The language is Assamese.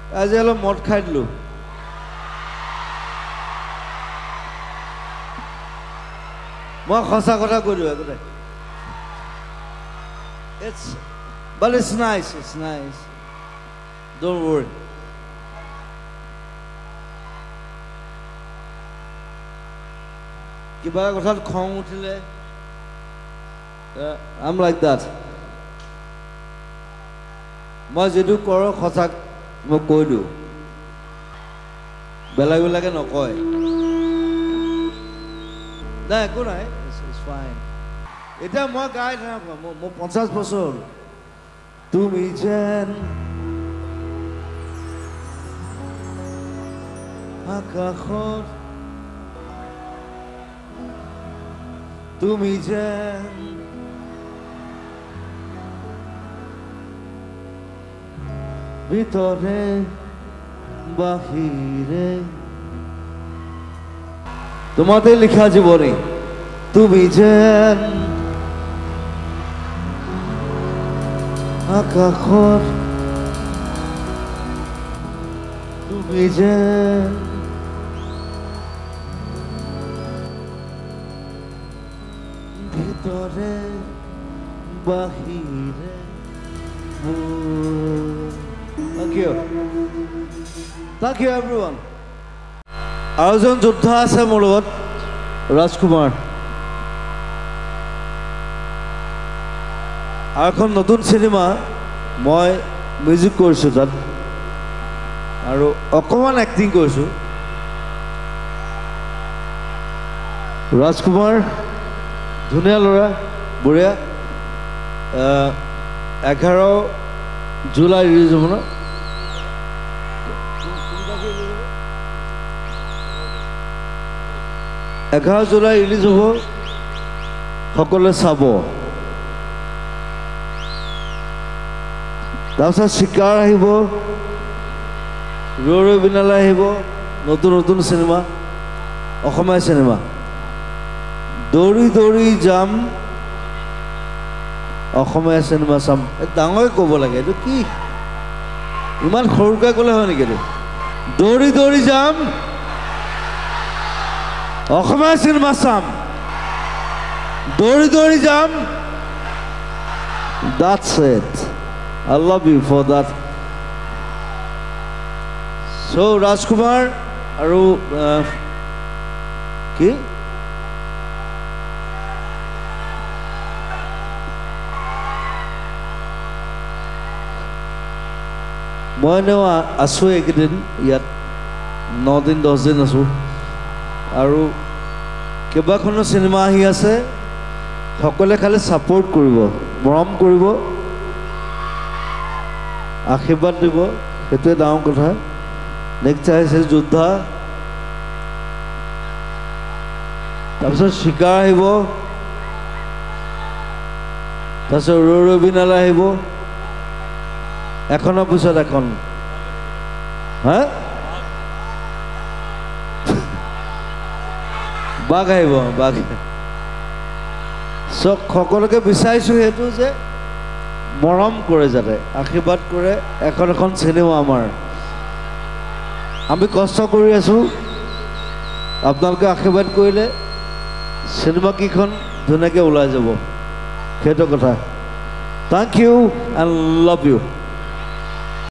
আজি অলপ মদ খাই দিলোঁ মই সঁচা কথা কৈ দিওঁ একো নাই but it's nice don't worry কিবা কথাত খং উঠিলে I'm like that মই যেটো কৰোঁ সঁচা মই কৈ দিওঁ বেলেগে নকয় নাই একো নাই it's fine এটা মই গাই থাকোঁ মই 50 বছৰ হ'ল তুমি যেন আকাশত তুমি যেন ভিতরে বাহিরে তোমাদের লেখা জীবনে তুমি যেন আকাশত তুমি যেন ভিতরে বাহিরে Thank you everyone আৰু এজন যোদ্ধা আছে মোৰ লগত ৰাজকুমাৰ আৰু এখন নতুন চিনেমা মই মিউজিক কৰিছোঁ তাত আৰু অকণমান এক্টিং কৰিছোঁ ৰাজকুমাৰ ধুনীয়া ল'ৰা বঢ়িয়া 11 জুলাই ৰিলিজ হ'ব ন 11 জুলাই ৰিলিজ হ'ব সকলোৱে চাব তাৰপিছত শিকাৰ আহিব ৰৈ বিনালে আহিব নতুন চিনেমা অসমীয়া চিনেমা দৌৰি যাম অসমীয়া চিনেমা চাম ডাঙৰে ক'ব লাগে এইটো কি ইমান সৰুকৈ ক'লে হয় নেকি এইটো দৌৰি যাম অসমীয়া চিনেমা চাম দৌৰি যাম that's it I love you for that so ৰাজকুমাৰ আৰু কি মই এনেও আছোঁ এইকেইদিন ইয়াত 9 দিন 10 দিন আছোঁ আৰু কেইবাখনো চিনেমা আহি আছে সকলোৱে খালি ছাপোৰ্ট কৰিব মৰম কৰিব আশীৰ্বাদ দিব সেইটোৱে ডাঙৰ কথা নেক্সট আহিছে যোদ্ধা তাৰপিছত শিকাৰ আহিব তাৰপিছত ৰৈ বিনালে আহিব এখনৰ পিছত এখন হা বাঘ আহিব বাঘ চব সকলোকে বিচাৰিছোঁ সেইটো যে মৰম কৰে যাতে আশীৰ্বাদ কৰে এখন চিনেমা আমাৰ আমি কষ্ট কৰি আছোঁ আপোনালোকে আশীৰ্বাদ কৰিলে চিনেমা কেইখন ধুনীয়াকৈ ওলাই যাব সেইটো কথা Thank you and love you